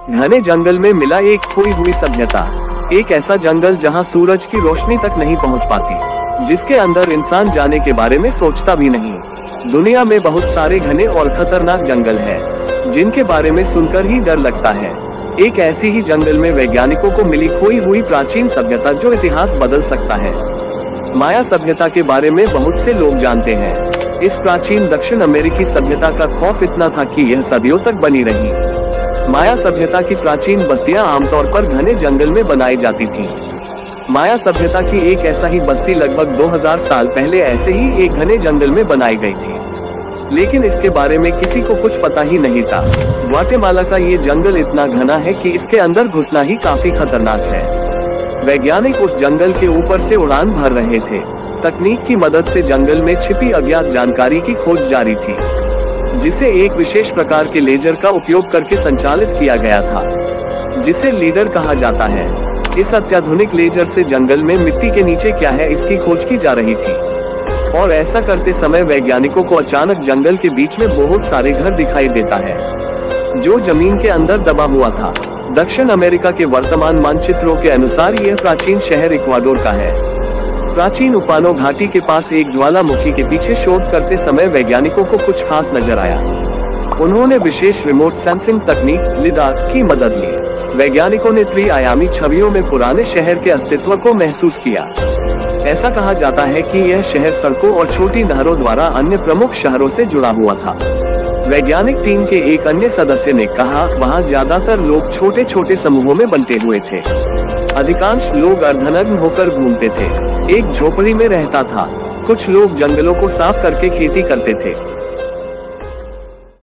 घने जंगल में मिला एक खोई हुई सभ्यता। एक ऐसा जंगल जहां सूरज की रोशनी तक नहीं पहुंच पाती, जिसके अंदर इंसान जाने के बारे में सोचता भी नहीं। दुनिया में बहुत सारे घने और खतरनाक जंगल हैं, जिनके बारे में सुनकर ही डर लगता है। एक ऐसी ही जंगल में वैज्ञानिकों को मिली खोई हुई प्राचीन सभ्यता, जो इतिहास बदल सकता है। माया सभ्यता के बारे में बहुत से लोग जानते हैं। इस प्राचीन दक्षिण अमेरिकी सभ्यता का खौफ इतना था कि यह सदियों तक बनी रही। माया सभ्यता की प्राचीन बस्तियां आमतौर पर घने जंगल में बनाई जाती थीं। माया सभ्यता की एक ऐसा ही बस्ती लगभग 2000 साल पहले ऐसे ही एक घने जंगल में बनाई गई थी, लेकिन इसके बारे में किसी को कुछ पता ही नहीं था। ग्वाटेमाला का ये जंगल इतना घना है कि इसके अंदर घुसना ही काफी खतरनाक है। वैज्ञानिक उस जंगल के ऊपर से उड़ान भर रहे थे। तकनीक की मदद से जंगल में छिपी अज्ञात जानकारी की खोज जारी थी, जिसे एक विशेष प्रकार के लेजर का उपयोग करके संचालित किया गया था, जिसे लीडर कहा जाता है। इस अत्याधुनिक लेजर से जंगल में मिट्टी के नीचे क्या है इसकी खोज की जा रही थी, और ऐसा करते समय वैज्ञानिकों को अचानक जंगल के बीच में बहुत सारे घर दिखाई देता है, जो जमीन के अंदर दबा हुआ था। दक्षिण अमेरिका के वर्तमान मानचित्रों के अनुसार यह प्राचीन शहर इक्वाडोर का है। प्राचीन उपानो घाटी के पास एक ज्वालामुखी के पीछे शोध करते समय वैज्ञानिकों को कुछ खास नजर आया। उन्होंने विशेष रिमोट सेंसिंग तकनीक लिडार की मदद ली। वैज्ञानिकों ने त्रिआयामी छवियों में पुराने शहर के अस्तित्व को महसूस किया। ऐसा कहा जाता है कि यह शहर सड़कों और छोटी नहरों द्वारा अन्य प्रमुख शहरों से जुड़ा हुआ था। वैज्ञानिक टीम के एक अन्य सदस्य ने कहा, वहाँ ज्यादातर लोग छोटे छोटे समूहों में बंटे हुए थे। अधिकांश लोग अर्धनग्न होकर घूमते थे। एक झोपड़ी में रहता था। कुछ लोग जंगलों को साफ करके खेती करते थे।